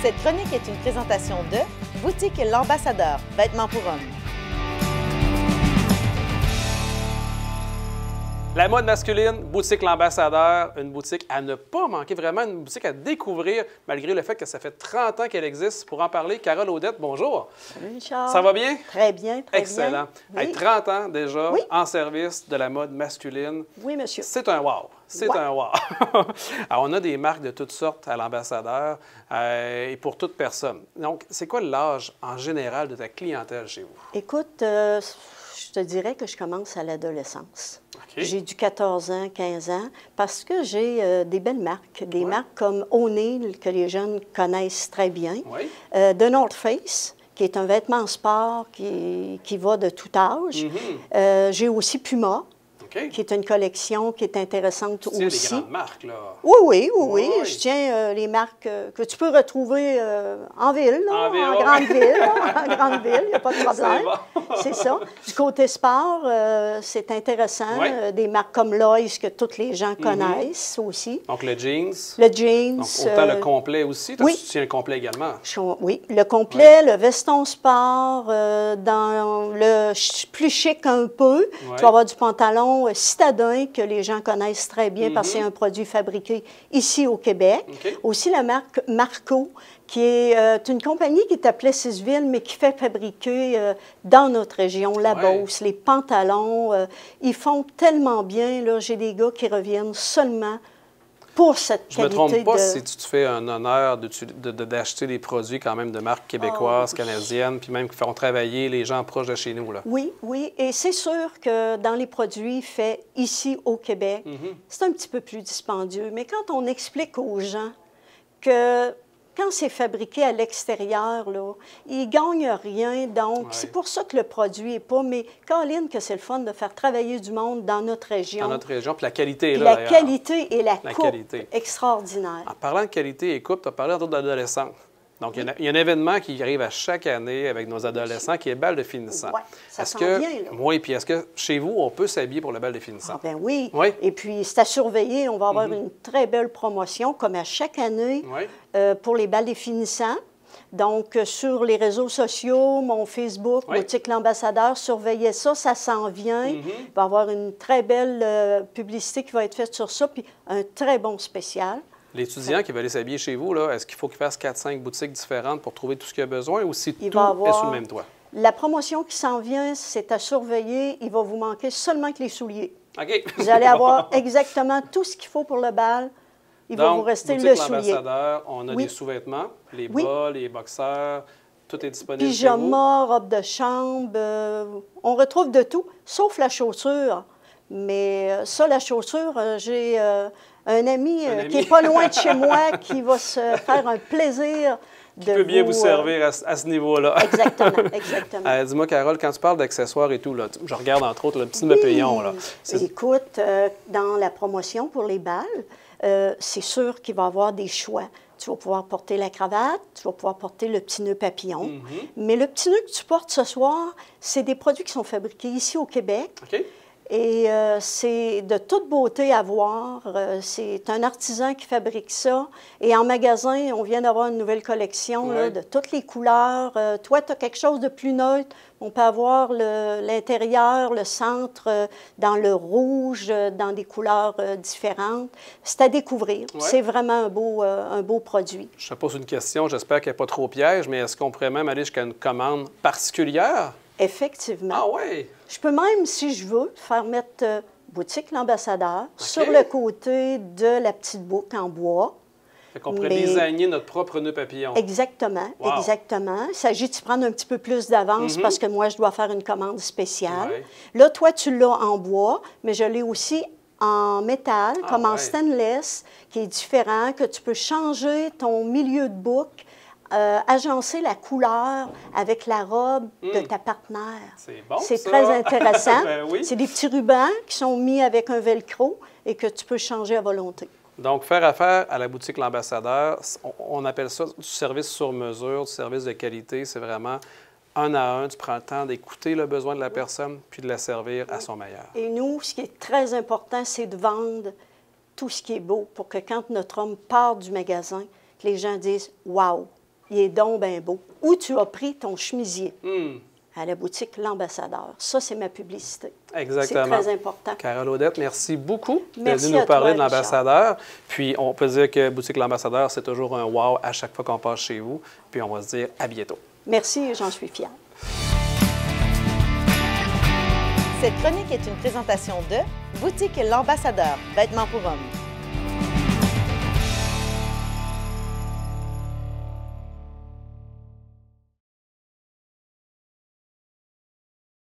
Cette chronique est une présentation de Boutique L'Ambassadeur, vêtements pour hommes. La mode masculine, boutique L'Ambassadeur, une boutique à ne pas manquer, vraiment une boutique à découvrir, malgré le fait que ça fait 30 ans qu'elle existe. Pour en parler, Carole Audette, bonjour. Salut Richard. Ça va bien? Très bien, très Excellent. bien. Hey, 30 ans déjà Oui. en service de la mode masculine. Oui, monsieur. C'est un wow. C'est Ouais. un wow. Alors, on a des marques de toutes sortes à l'Ambassadeur et pour toute personne. Donc, c'est quoi l'âge en général de ta clientèle chez vous? Écoute, je te dirais que je commence à l'adolescence. OK. J'ai du 14 ans, 15 ans, parce que j'ai des belles marques. Des marques comme O'Neill, que les jeunes connaissent très bien. Oui. The North Face, qui est un vêtement sport qui va de tout âge. J'ai aussi Puma, OK. qui est une collection qui est intéressante Tu tiens des aussi. grandes marques, là. Oui. Oui. Je tiens les marques que tu peux retrouver en ville, là, En ville, en oui. grande ville. Là, en grande ville, il n'y a pas de problème. C'est bon. C'est ça. Du côté sport, c'est intéressant. Oui. Des marques comme Lois que tous les gens connaissent aussi. Donc, le jeans. Le jeans. Donc, autant le complet aussi. Toi, oui. tu tiens le complet également. Oui, le complet, le veston sport, dans le plus chic un peu. Oui. Tu vas avoir du pantalon citadin que les gens connaissent très bien parce que c'est un produit fabriqué ici au Québec. OK. Aussi la marque Marco, qui est une compagnie qui est à Plessisville, mais qui fait fabriquer dans notre région, la Ouais. Beauce, les pantalons. Ils font tellement bien. Là, j'ai des gars qui reviennent seulement pour cette Je ne me qualité trompe pas de... si tu te fais un honneur d'acheter des produits quand même de marques québécoises, oui. canadiennes, puis même qui feront travailler les gens proches de chez nous, là. Oui, et c'est sûr que dans les produits faits ici au Québec, c'est un petit peu plus dispendieux. Mais quand on explique aux gens que quand c'est fabriqué à l'extérieur, là, ils ne gagnent rien. Donc, c'est pour ça que le produit n'est pas... Mais, Caroline, que c'est le fun de faire travailler du monde dans notre région. Dans notre région, puis la qualité est Puis là, la d'ailleurs. qualité et la coupe qualité. extraordinaire. En parlant de qualité et coupe, tu as parlé entre autres d'adolescents. Donc, il y a un événement qui arrive à chaque année avec nos adolescents qui est bal de finissant. Ouais, ça Est-ce s'en que, vient, là. oui, puis est-ce que chez vous, on peut s'habiller pour le bal de finissant? Ah ben oui. Oui. Et puis, c'est à surveiller. On va avoir une très belle promotion, comme à chaque année, Oui. pour les bals des finissants. Donc, sur les réseaux sociaux, mon Facebook, Oui. Boutique L'Ambassadeur, surveillez ça, ça s'en vient. Il va y avoir une très belle publicité qui va être faite sur ça, puis un très bon spécial. L'étudiant qui va aller s'habiller chez vous, là, est-ce qu'il faut qu'il fasse 4-5 boutiques différentes pour trouver tout ce qu'il a besoin ou si Il tout va est avoir- sous le même toit? La promotion qui s'en vient, c'est à surveiller. Il va vous manquer seulement que les souliers. OK. Vous allez avoir exactement tout ce qu'il faut pour le bal. Il va Donc, vous rester boutique le soulier. L'Ambassadeur, on a Oui. des sous-vêtements, les Oui. bas, les boxeurs, tout est disponible chez vous. Pyjama, robe de chambre, on retrouve de tout, sauf la chaussure. Mais ça, la chaussure, j'ai un ami qui n'est pas loin de chez moi qui va se faire un plaisir de Qui peut bien vous servir à ce niveau-là. Exactement, exactement. Dis-moi, Carole, quand tu parles d'accessoires et tout, là, je regarde entre autres le petit Napoléon. Là. Écoute, dans la promotion pour les balles, c'est sûr qu'il va y avoir des choix. Tu vas pouvoir porter la cravate, tu vas pouvoir porter le petit nœud papillon. Mais le petit nœud que tu portes ce soir, c'est des produits qui sont fabriqués ici au Québec. OK? Et c'est de toute beauté à voir. C'est un artisan qui fabrique ça. Et en magasin, on vient d'avoir une nouvelle collection là, de toutes les couleurs. Toi, tu as quelque chose de plus neutre. On peut avoir l'intérieur, le centre dans le rouge, dans des couleurs différentes. C'est à découvrir. Ouais. C'est vraiment un beau produit. Je te pose une question, j'espère qu'elle n'est pas trop piège, mais est-ce qu'on pourrait même aller jusqu'à une commande particulière? Effectivement. Ah oui? Je peux même, si je veux, faire mettre Boutique L'Ambassadeur sur le côté de la petite boucle en bois. Fait qu'on pourrait Mais- désigner notre propre nœud papillon. Exactement, Wow. exactement. Il s'agit de prendre un petit peu plus d'avance parce que moi, je dois faire une commande spéciale. Ouais. Là, toi, tu l'as en bois, mais je l'ai aussi en métal, comme en ouais. stainless, qui est différent, que tu peux changer ton milieu de boucle, agencer la couleur avec la robe de ta partenaire. C'est bon, C'est ça. très intéressant. Ben oui. C'est des petits rubans qui sont mis avec un velcro et que tu peux changer à volonté. Donc, faire affaire à la boutique L'Ambassadeur, on appelle ça du service sur mesure, du service de qualité. C'est vraiment un à un, tu prends le temps d'écouter le besoin de la personne puis de la servir à son meilleur. Et nous, ce qui est très important, c'est de vendre tout ce qui est beau pour que quand notre homme part du magasin, que les gens disent « Wow, il est donc bien beau. Où tu as pris ton chemisier? Hmm. À la boutique L'Ambassadeur. Ça, c'est ma publicité. Exactement. C'est très important. Carole Audette, merci beaucoup Merci de nous à parler toi, de l'Ambassadeur. Puis on peut dire que Boutique L'Ambassadeur, c'est toujours un wow à chaque fois qu'on passe chez vous. Puis on va se dire à bientôt. Merci, j'en suis fière. Cette chronique est une présentation de Boutique L'Ambassadeur, vêtements pour hommes.